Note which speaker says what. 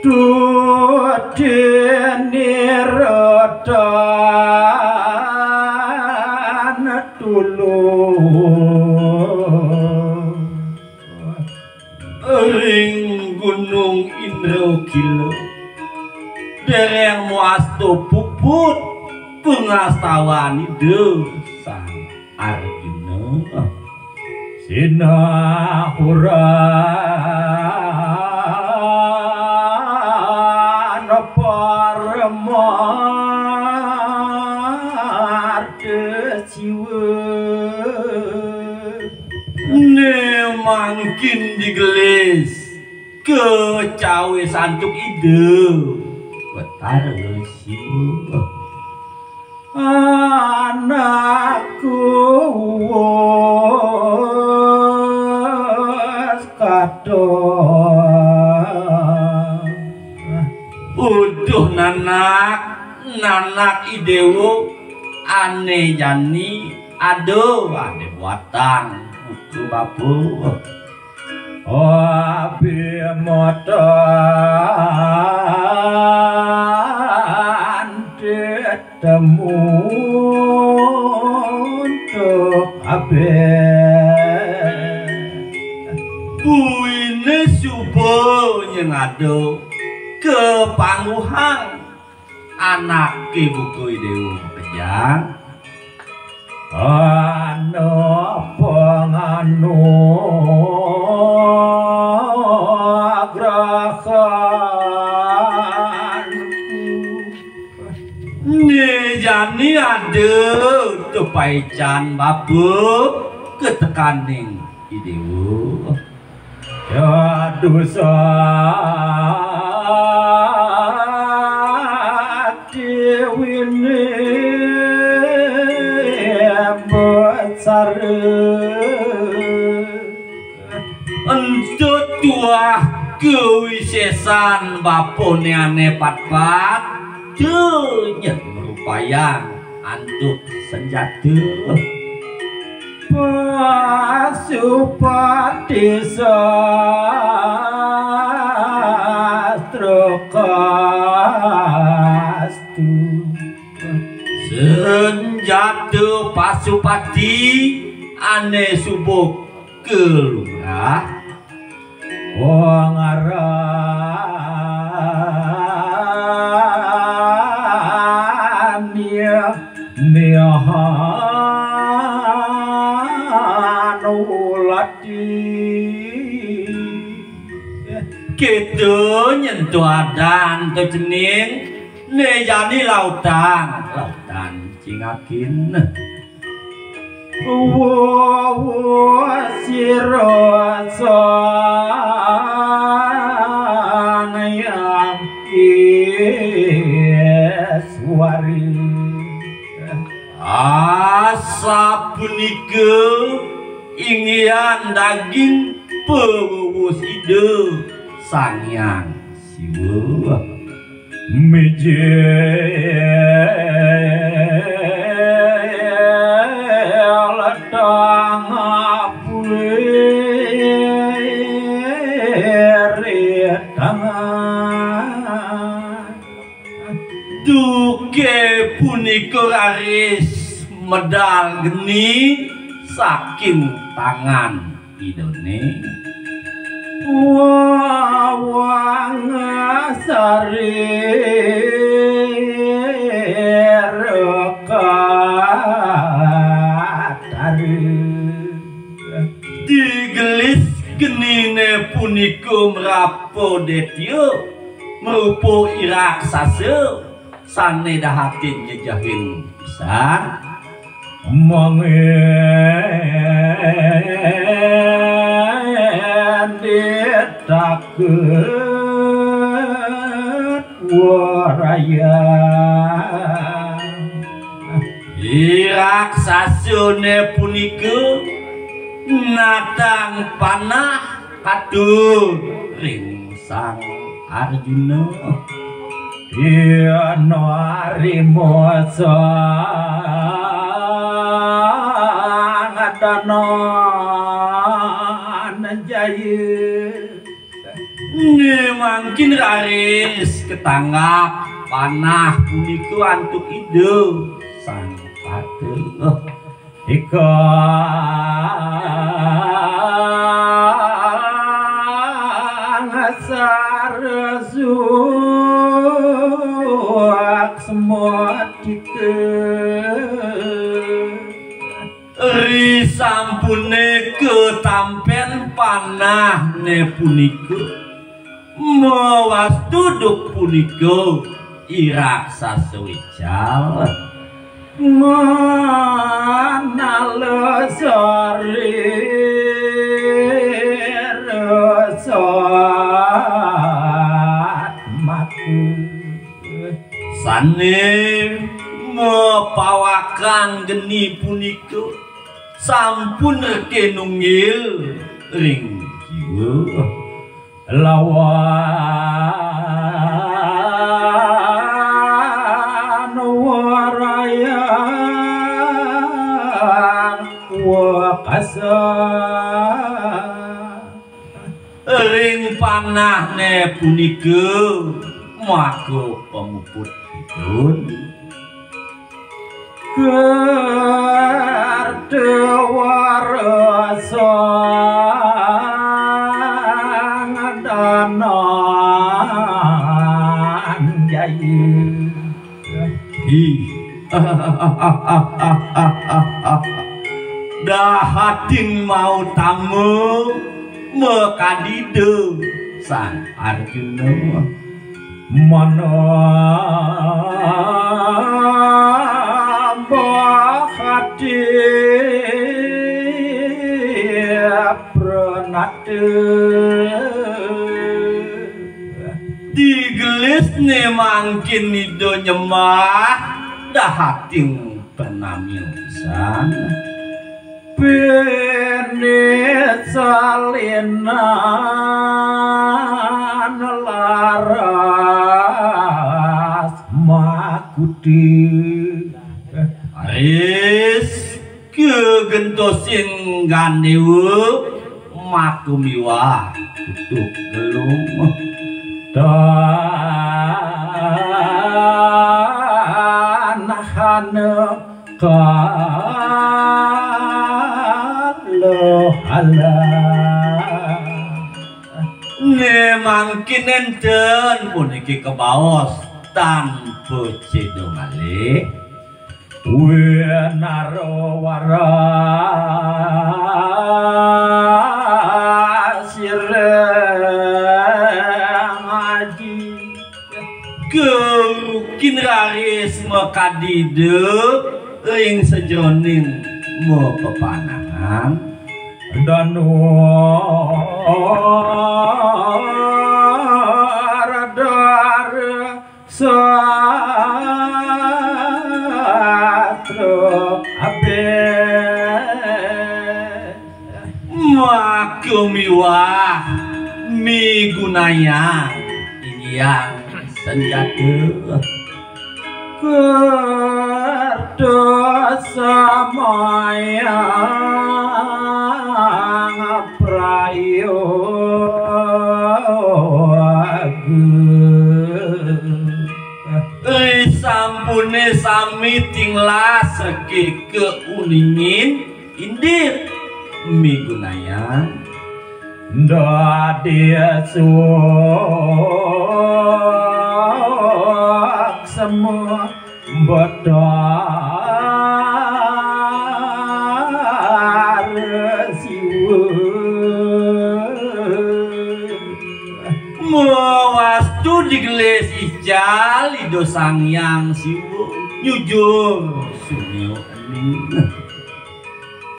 Speaker 1: Denirodan tulung ring gunung Indragila dereng muasto puput pengastawan sang Arjuna sinahuran parmar siwa ne mangkin digelis ke cawe santuk ide betar siwa anakku kadon uduh nanak idewo ane jani aduh ade buatan buku bapu abi motor temu untuk abe buine subuh yang ado ke pangguhang anak ibu dewa kejang anu penganu jani ada tepaican babu ketekaning idewo ya dosa dewi ini besar untuk tua kewisesan bapone ane pat-pat tuh upaya anduk senjata pasupati sastrokastu senjata pasupati ane subuk kelurah wong gitu nyentuh adan tuh cening ne jadi lautan cingakin sirosan yang iswari asa punika ingin daging pewus ide sangyang siwa mijel tang apuri tangan duke punika aris medal geni saking tangan idone wawang sari rekatari digelis genine punika merapo detio merupo irak sase sane dahatin nyejahin pisan ditaket waraya irak sasune punika natang panah kadur ring sang Arjuna Yano Arimosa Ngatana Jaya mangkin raris ketanggap panah puniku antuk ide sang patel ika ngasar suak semua dike ri sampune ketampen panah ne puniku mawas duduk puniku irak sasewical mana lesari resot maku sane mepawakan geni puniku sampun reke nunggil ring jiwa lawan waraya wakasa ring panah ne punika maka pemuput hidun kerdewarasa ngadanan jayi dahating mau tamu mekadide sang Arjuna mana bahati pranate digelis ne mangkin nido nyemah dahating penamiusan pene salinan laras makuti aris kegentosin gandewu makumiwa tutup gelung tanahana kalau Allah ne mangkin enten puniki kebaos tanpa cedong alih wenaro waras sireng aji kerukin raris mekadide ing sejroning mo pepanangan dan radar satro abe makumiwah migunaya ini yang senjata kerdosa mayang prayoga sampune sami tinglah seke keuningin indir migunaya ndadia suak semua badar siwa mawastu digelis ijal ido sang yang siwa nyujur sunyo aning